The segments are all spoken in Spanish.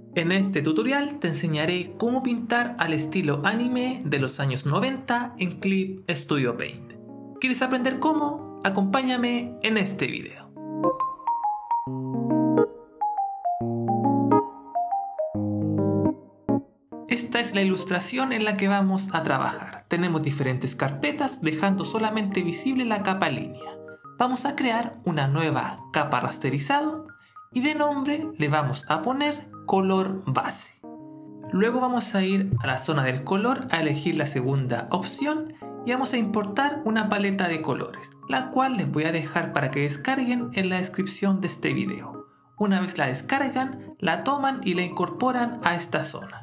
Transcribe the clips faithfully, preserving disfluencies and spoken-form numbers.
En este tutorial te enseñaré cómo pintar al estilo anime de los años noventa en Clip Studio Paint. ¿Quieres aprender cómo? Acompáñame en este video. Esta es la ilustración en la que vamos a trabajar. Tenemos diferentes carpetas dejando solamente visible la capa línea. Vamos a crear una nueva capa rasterizado y de nombre le vamos a poner color base. Luego vamos a ir a la zona del color a elegir la segunda opción y vamos a importar una paleta de colores, la cual les voy a dejar para que descarguen en la descripción de este video. Una vez la descargan, la toman y la incorporan a esta zona.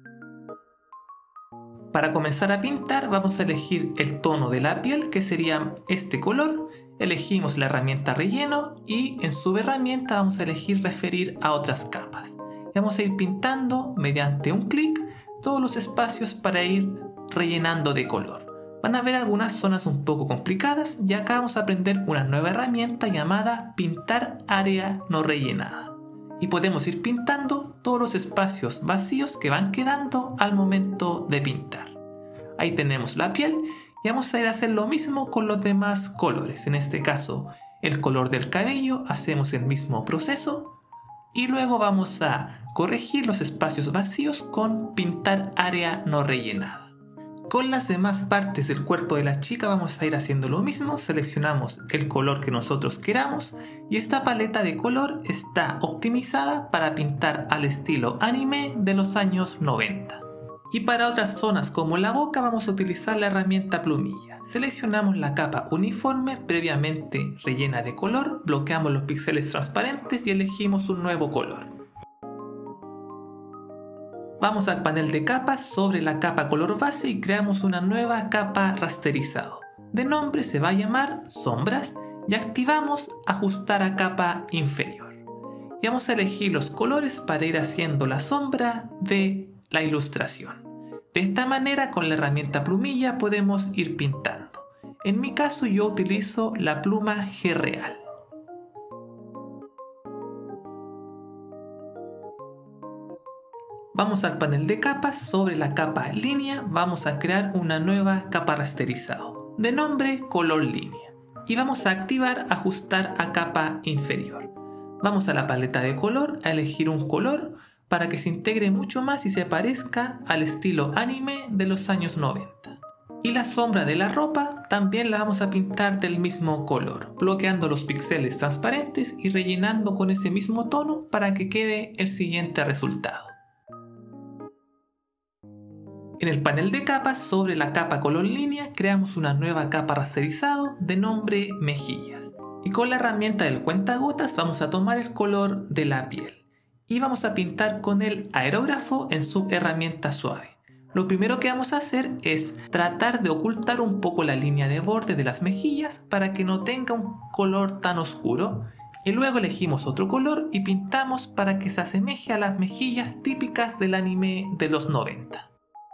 Para comenzar a pintar vamos a elegir el tono de la piel, que sería este color. Elegimos la herramienta relleno y en subherramienta vamos a elegir referir a otras capas. Y vamos a ir pintando mediante un clic todos los espacios para ir rellenando de color. Van a ver algunas zonas un poco complicadas y acá vamos a aprender una nueva herramienta llamada pintar área no rellenada. Y podemos ir pintando todos los espacios vacíos que van quedando al momento de pintar. Ahí tenemos la piel y vamos a ir a hacer lo mismo con los demás colores. En este caso, el color del cabello, hacemos el mismo proceso y luego vamos a corregir los espacios vacíos con pintar área no rellenada. Con las demás partes del cuerpo de la chica vamos a ir haciendo lo mismo. Seleccionamos el color que nosotros queramos y esta paleta de color está optimizada para pintar al estilo anime de los años noventa. Y para otras zonas como la boca vamos a utilizar la herramienta plumilla. Seleccionamos la capa uniforme previamente rellena de color, bloqueamos los píxeles transparentes y elegimos un nuevo color. Vamos al panel de capas sobre la capa color base y creamos una nueva capa rasterizado. De nombre se va a llamar sombras y activamos ajustar a capa inferior. Y vamos a elegir los colores para ir haciendo la sombra de la ilustración. De esta manera con la herramienta plumilla podemos ir pintando. En mi caso yo utilizo la pluma G-Real. Vamos al panel de capas, sobre la capa línea vamos a crear una nueva capa rasterizado, de nombre color línea, y vamos a activar ajustar a capa inferior. Vamos a la paleta de color a elegir un color para que se integre mucho más y se parezca al estilo anime de los años noventa. Y la sombra de la ropa también la vamos a pintar del mismo color, bloqueando los píxeles transparentes y rellenando con ese mismo tono para que quede el siguiente resultado. En el panel de capas, sobre la capa color línea, creamos una nueva capa rasterizado de nombre mejillas. Y con la herramienta del cuentagotas vamos a tomar el color de la piel. Y vamos a pintar con el aerógrafo en su herramienta suave. Lo primero que vamos a hacer es tratar de ocultar un poco la línea de borde de las mejillas para que no tenga un color tan oscuro. Y luego elegimos otro color y pintamos para que se asemeje a las mejillas típicas del anime de los noventa.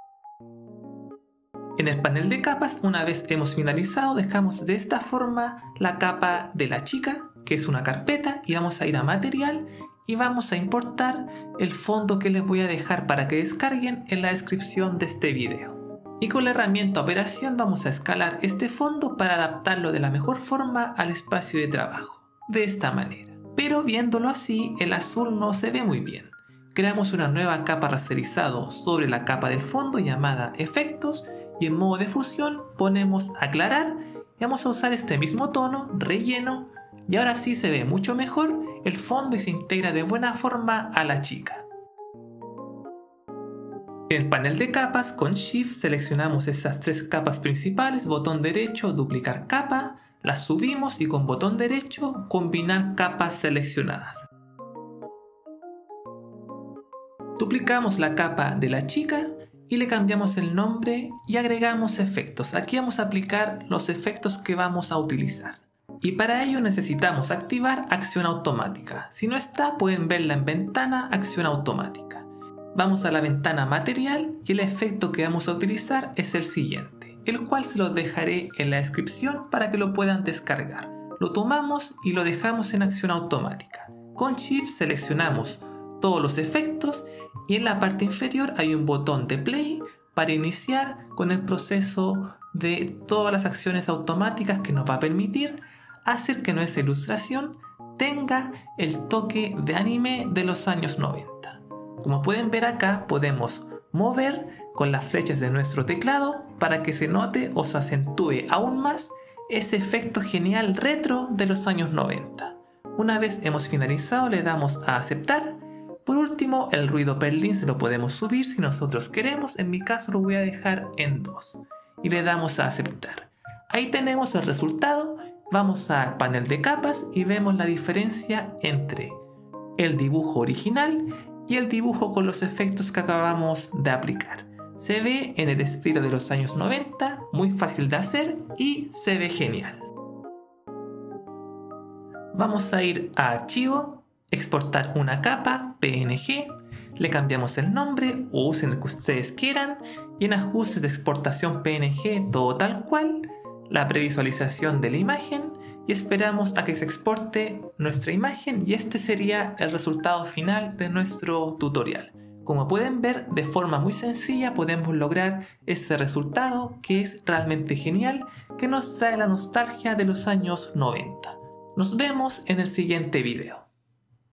En el panel de capas, una vez hemos finalizado, dejamos de esta forma la capa de la chica, que es una carpeta, y vamos a ir a material y vamos a importar el fondo que les voy a dejar para que descarguen en la descripción de este video. Y con la herramienta operación vamos a escalar este fondo para adaptarlo de la mejor forma al espacio de trabajo, de esta manera. Pero viéndolo así, el azul no se ve muy bien. Creamos una nueva capa rasterizado sobre la capa del fondo llamada efectos y en modo de fusión ponemos aclarar y vamos a usar este mismo tono, relleno, y ahora sí se ve mucho mejor el fondo y se integra de buena forma a la chica. En el panel de capas con Shift seleccionamos estas tres capas principales, botón derecho, duplicar capa, las subimos y con botón derecho combinar capas seleccionadas. Duplicamos la capa de la chica y le cambiamos el nombre y agregamos efectos. Aquí vamos a aplicar los efectos que vamos a utilizar. Y para ello necesitamos activar acción automática. Si no está, pueden verla en ventana acción automática. Vamos a la ventana material y el efecto que vamos a utilizar es el siguiente, el cual se los dejaré en la descripción para que lo puedan descargar. Lo tomamos y lo dejamos en acción automática. Con Shift seleccionamos todos los efectos y en la parte inferior hay un botón de play para iniciar con el proceso de todas las acciones automáticas que nos va a permitir hacer que nuestra ilustración tenga el toque de anime de los años noventa. Como pueden ver acá, podemos mover con las flechas de nuestro teclado para que se note o se acentúe aún más ese efecto genial retro de los años noventa. Una vez hemos finalizado, le damos a aceptar. Por último, el ruido per línea se lo podemos subir si nosotros queremos. En mi caso lo voy a dejar en dos y le damos a aceptar. Ahí tenemos el resultado. Vamos al panel de capas y vemos la diferencia entre el dibujo original y el dibujo con los efectos que acabamos de aplicar. Se ve en el estilo de los años noventa, muy fácil de hacer y se ve genial. Vamos a ir a Archivo, Exportar una capa, P N G, le cambiamos el nombre o usen el que ustedes quieran y en Ajustes de Exportación P N G todo tal cual, la previsualización de la imagen y esperamos a que se exporte nuestra imagen y este sería el resultado final de nuestro tutorial. Como pueden ver, de forma muy sencilla podemos lograr este resultado que es realmente genial, que nos trae la nostalgia de los años noventa. Nos vemos en el siguiente video.